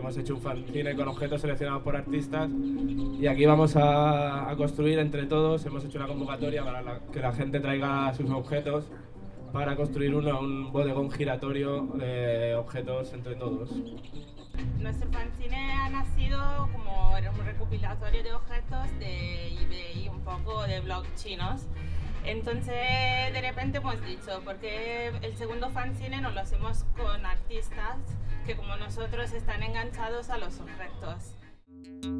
hemos hecho un fanzine con objetos seleccionados por artistas y aquí vamos a construir entre todos. Hemos hecho una convocatoria para que la gente traiga sus objetos para construir un bodegón giratorio de objetos entre todos. Nuestro fanzine ha nacido como un recopilatorio de objetos de eBay y un poco de blogs chinos. Entonces de repente hemos dicho, porque el segundo fanzine nos lo hacemos con artistas que como nosotros están enganchados a los objetos.